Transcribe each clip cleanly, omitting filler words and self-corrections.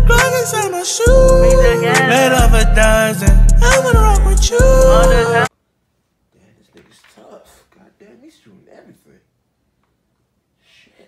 Glock inside my shoe. Made of a dozen. I wanna rock with you. Damn, this nigga's tough. Goddamn, he's shooting everything. Shit.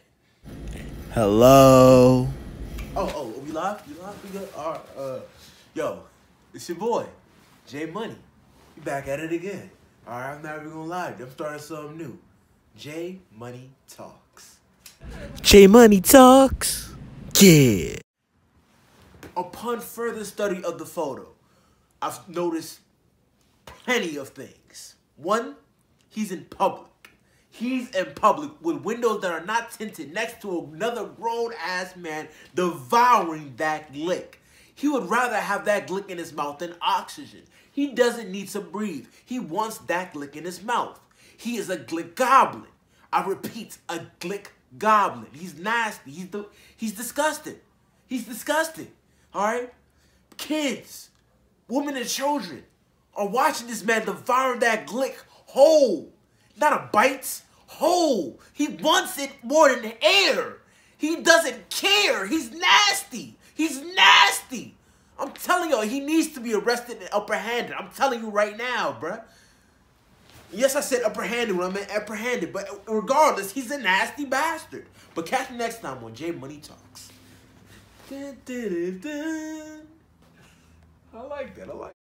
Hello. Oh, we live? We live? We good? All right, yo, it's your boy, J Money. We back at it again. All right, I'm not even gonna lie. I'm starting something new. J Money Talks. J Money Talks. Yeah. Upon further study of the photo, I've noticed plenty of things. One, he's in public. He's in public with windows that are not tinted next to another grown-ass man devouring that glick. He would rather have that glick in his mouth than oxygen. He doesn't need to breathe. He wants that glick in his mouth. He is a glick goblin. I repeat, a glick goblin. He's nasty. He's disgusting. He's disgusting. All right? Kids, women and children are watching this man devour that glick whole. Not a bite, whole. He wants it more than air. He doesn't care. He's nasty. He's nasty. I'm telling y'all, he needs to be arrested and upper-handed. I'm telling you right now, bruh. Yes, I said upper-handed when I meant upper-handed, but regardless, he's a nasty bastard. But catch me next time on J Money Talks. I like that. I like